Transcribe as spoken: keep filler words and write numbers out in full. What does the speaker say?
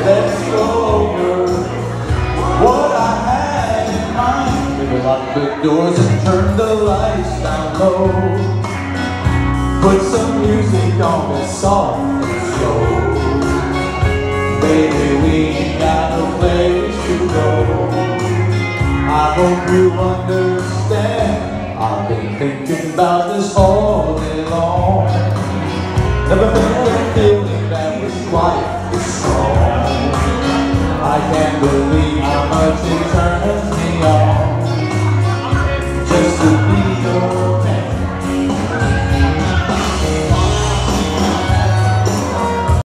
let's go over what I had in mind. Maybe lock the doors and turn the lights down low. Put some music on that's soft and slow. Baby, we ain't got no place to go. I hope you understand. I've been thinking about this all day long. Never felt a feeling that was quite this strong. I can't believe how much it turned